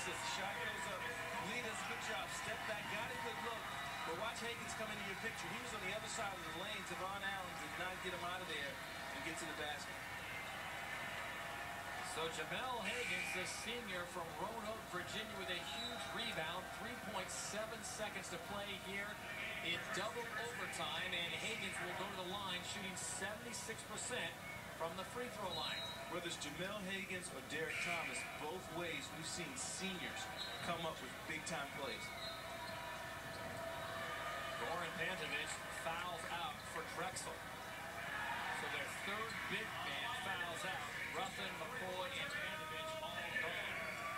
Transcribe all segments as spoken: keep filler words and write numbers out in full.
As the shot goes up, Lee does a good job. Step back, got a good look. But watch Higgins come into your picture. He was on the other side of the lane. Tavon Allen did not get him out of there and get to the basket. So Jamel Higgins, the senior from Roanoke, Virginia, with a huge rebound. three point seven seconds to play here in double overtime. And Higgins will go to the line shooting seventy-six percent from the free throw line. Whether it's Jamel Higgins or Derek Thomas, both ways we've seen seniors come up with big-time plays. Goran Pantovic fouls out for Drexel. So their third big man fouls out. Ruffin, McCoy, and Pantovic all gone.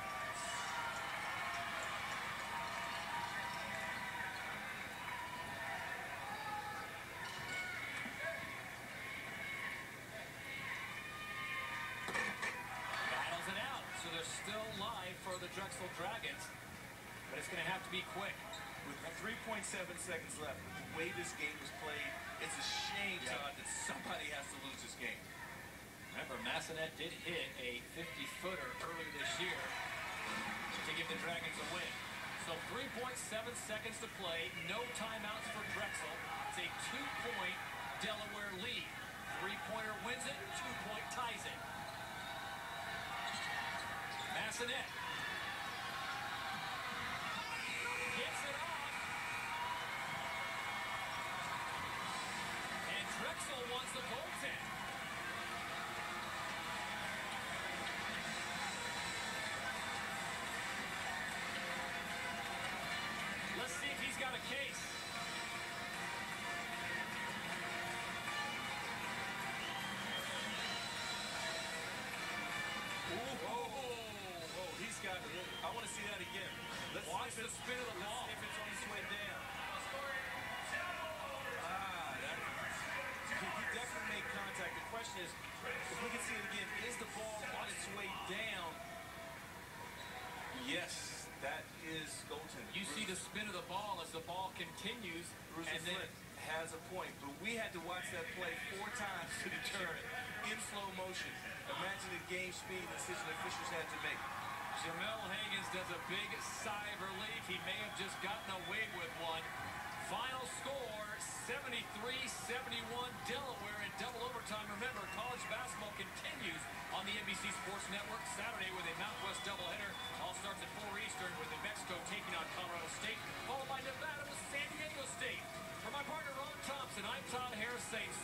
Battles it out. So they're still live for the Drexel Dragons. But it's going to have to be quick. With three point seven seconds left, the way this game was played, it's a shame, yeah. Todd, that somebody has to lose this game. Remember, Massanet did hit a fifty-footer earlier this year to give the Dragons a win. So three point seven seconds to play, no timeouts for Drexel. It's a two-point Delaware lead. Three-pointer wins it, two-point ties it. Massanet gets it off. And Drexel wants the goaltend. Let's see if he's got a case. Ooh, whoa, whoa, he's got it. I want to see that again. Let's Watch see the spin of the let's ball. see if it's on its way down. Ah, that, he definitely made contact. The question is, if we can see it again, is the ball on its way down? Yes, that is goaltending. You see the spin of the ball as the ball continues, Bruce and then has a point, but we had to watch that play four times to determine it in slow motion. Imagine the game speed decision officials had to make. Jamel Higgins does a big sigh of relief. He may have just gotten away with one. Final score, seventy-three seventy-one, Delaware in double overtime. Remember, college basketball continues on the N B C Sports Network Saturday with a Mountain West doubleheader. All starts at four Eastern with New Mexico taking on Colorado State, followed by Nevada with San Diego State. For my partner, Ron Thompson, I'm Todd Harris saying